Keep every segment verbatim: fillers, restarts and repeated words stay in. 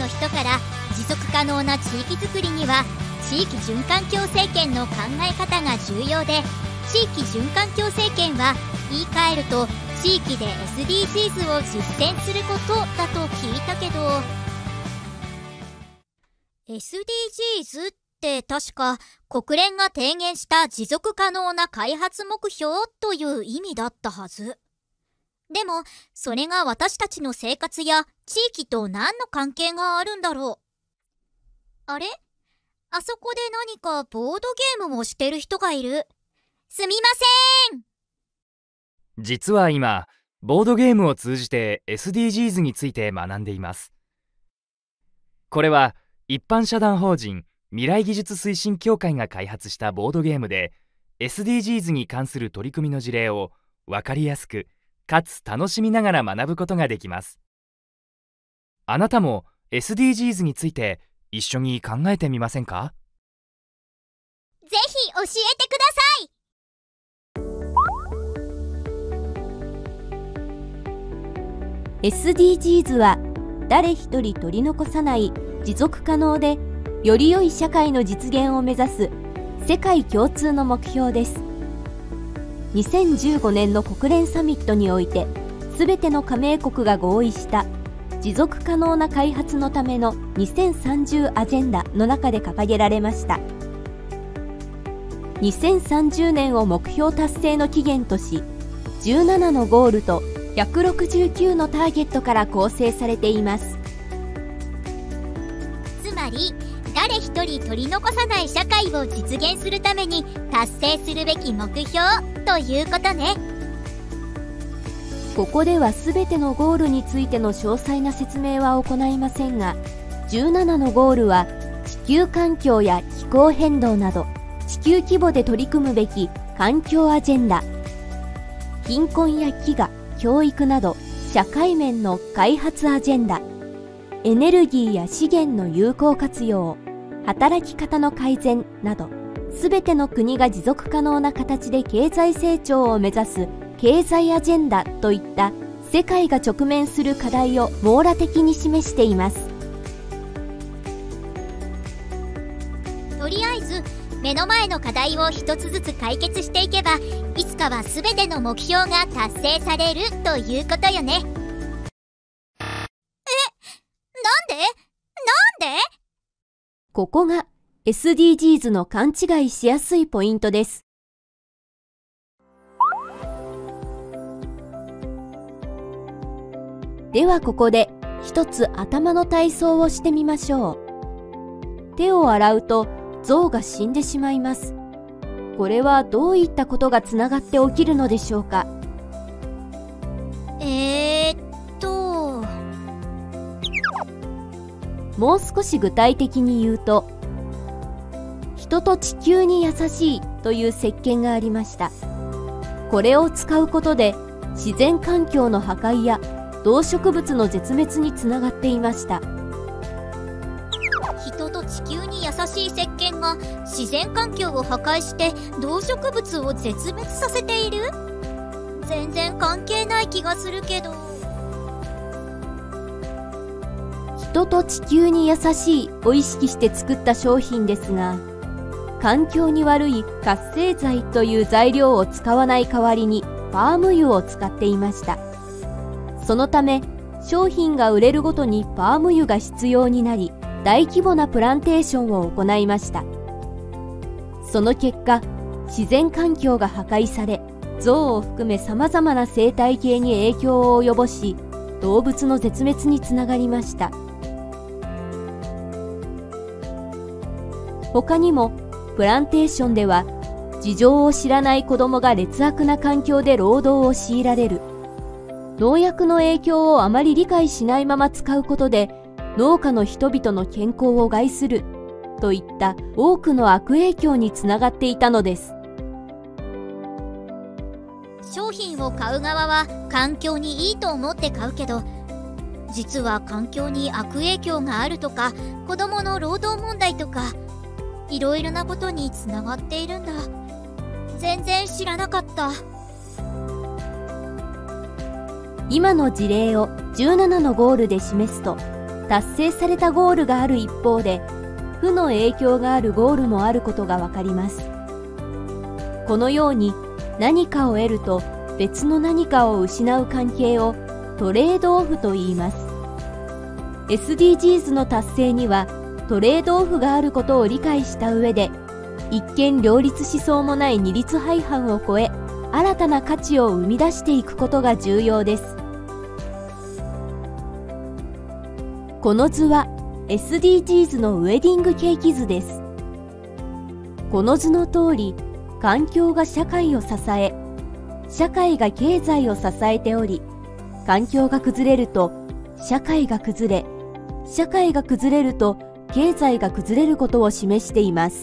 人から持続可能な地域づくりには地域循環境政権の考え方が重要で、地域循環境政権は言い換えると地域で エスディージーズ を実践することだと聞いたけど、 エスディージーズ って確か国連が提言した持続可能な開発目標という意味だったはず。でもそれが私たちの生活や地域と何の関係があるんだろう。あれ？あそこで何かボードゲームをしてる人がいる。すみません。 実は今、ボードゲームを通じて エスディージーズ について学んでいます。これは一般社団法人未来技術推進協会が開発したボードゲームで、 エスディージーズ に関する取り組みの事例を分かりやすくかつ楽しみながら学ぶことができます。あなたも エスディージーズ について一緒に考えてみませんか？ ぜひ教えてください。 エスディージーズ は誰一人取り残さない持続可能でより良い社会の実現を目指す世界共通の目標です。にせんじゅうごねんの国連サミットにおいてすべての加盟国が合意した持続可能な開発のためのにせんさんじゅうアジェンダの中で掲げられました。にせんさんじゅうねんを目標達成の期限とし、じゅうななのゴールとひゃくろくじゅうきゅうのターゲットから構成されています。 つまり誰一人取り残さない社会を実現するために達成するべき目標ということね。 ここでは全てのゴールについての詳細な説明は行いませんが、じゅうななのゴールは地球環境や気候変動など地球規模で取り組むべき環境アジェンダ、貧困や飢餓、教育など社会面の開発アジェンダ、エネルギーや資源の有効活用、働き方の改善など、すべての国が持続可能な形で経済成長を目指す経済アジェンダといった世界が直面する課題を網羅的に示しています。 とりあえず目の前の課題を一つずつ解決していけば、いつかは全ての目標が達成されるということよね。え、なんで？なんで？ ここが エスディージーズ の勘違いしやすいポイントです。ではここで一つ頭の体操をしてみましょう。手を洗うと象が死んでしまいます。これはどういったことがつながって起きるのでしょうか。 えーっともう少し具体的に言うと、人と地球に優しいという石鹸がありました。これを使うことで自然環境の破壊や動植物の絶滅につながっていました。 人と地球に優しい石鹸が自然環境を破壊して動植物を絶滅させている？全然関係ない気がするけど。 人と地球に優しいを意識して作った商品ですが、環境に悪い活性剤という材料を使わない代わりにパーム油を使っていました。そのため商品が売れるごとにパーム油が必要になり、大規模なプランテーションを行いました。その結果、自然環境が破壊され、象を含めさまざまな生態系に影響を及ぼし、動物の絶滅につながりました。他にもプランテーションでは事情を知らない子供が劣悪な環境で労働を強いられる、農薬の影響をあまり理解しないまま使うことで農家の人々の健康を害するといった多くの悪影響につながっていたのです。 商品を買う側は環境にいいと思って買うけど、実は環境に悪影響があるとか、子どもの労働問題とか、いろいろなことにつながっているんだ。全然知らなかった。 今の事例をじゅうななのゴールで示すと、 達成されたゴールがある一方で、負の影響があるゴールもあることがわかります。このように何かを得ると別の何かを失う関係をトレードオフと言います。エスディージーズ の達成にはトレードオフがあることを理解した上で、一見両立しそうもない二律背反を超え、新たな価値を生み出していくことが重要です。この図は エスディージーズ のウェディングケーキ図です。この図の通り、環境が社会を支え、社会が経済を支えており、環境が崩れると社会が崩れ、社会が崩れると経済が崩れることを示しています。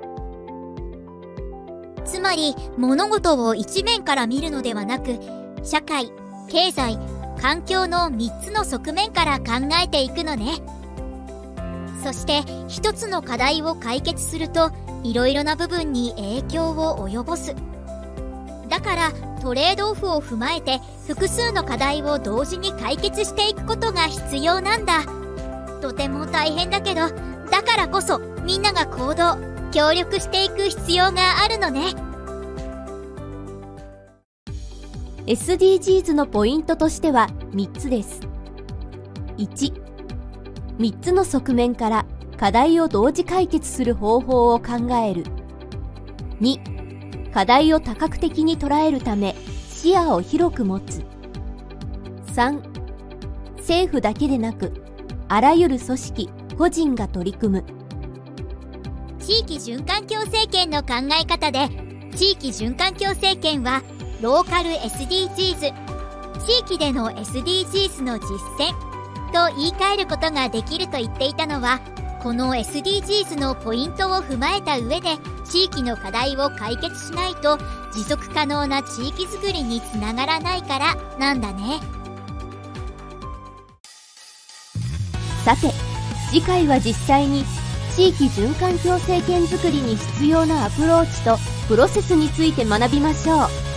つまり物事を一面から見るのではなく、社会、経済、環境のみっつの側面から考えていくのね。そして一つの課題を解決すると、いろいろな部分に影響を及ぼす。だからトレードオフを踏まえて複数の課題を同時に解決していくことが必要なんだ。とても大変だけど、だからこそみんなが行動、協力していく必要があるのね。 エスディージーズ のポイントとしてはみっつです。いち、みっつの側面から課題を同時解決する方法を考える。に、課題を多角的に捉えるため視野を広く持つ。さん、政府だけでなくあらゆる組織、個人が取り組む。 地域循環共生圏の考え方で、地域循環共生圏はローカル エスディージーズ、地域での エスディージーズ の実践と言い換えることができると言っていたのは、この エスディージーズ のポイントを踏まえた上で、地域の課題を解決しないと持続可能な地域づくりにつながらないからなんだね。 さて、次回は実際に地域循環共生圏づくりに必要なアプローチとプロセスについて学びましょう。